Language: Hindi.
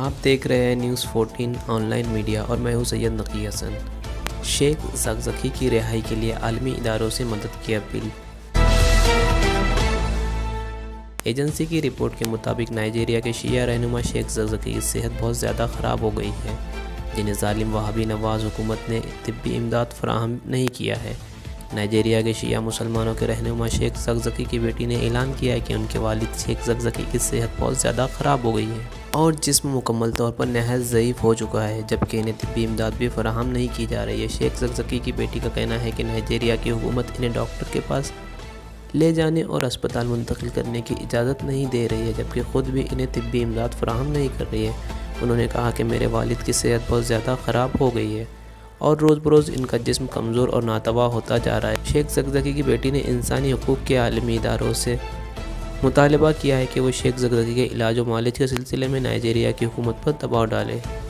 आप देख रहे हैं न्यूज़ 14 ऑनलाइन मीडिया और मैं हूं सैयद नकी हसन। शेख ज़कज़की की रिहाई के लिए आलमी इदारों से मदद की अपील। एजेंसी की रिपोर्ट के मुताबिक नाइजीरिया के शिया रहनुमा शेख ज़कज़की की सेहत बहुत ज़्यादा ख़राब हो गई है, जिन्हें जालिम वहाबी नवाज़ हुकूमत ने तिब्बी इमदाद फराहम नहीं किया है। नाइजीरिया के शिया मुसलमानों के रहनुमा शेख ज़कज़की की बेटी ने ऐलान किया है कि उनके वालिद शेख ज़कज़की की सेहत बहुत ज़्यादा ख़राब हो गई है और जिस्म मुकम्मल तौर पर नहायत ज़ईफ़ हो चुका है, जबकि इन्हें तिब्बी इमदाद भी फराहम नहीं की जा रही है। शेख ज़कज़की की बेटी का कहना है कि नाइजीरिया की हुकूमत इन्हें डॉक्टर के पास ले जाने और अस्पताल मुंतकिल करने की इजाज़त नहीं दे रही है, जबकि ख़ुद भी इन्हें तिब्बी इमदाद फराहम नहीं कर रही है। उन्होंने कहा कि मेरे वालिद की सेहत बहुत ज़्यादा ख़राब हो गई है और रोज़ बरोज़ इनका जिस्म कमज़ोर और नातवा होता जा रहा है। शेख ज़कज़की की बेटी ने इंसानी हकूक़ के आलमी इदारों से मुतालबा किया है कि वो शेख ज़कज़की के इलाज और मालिज के सिलसिले में नाइजीरिया की हुकूमत पर दबाव डाले।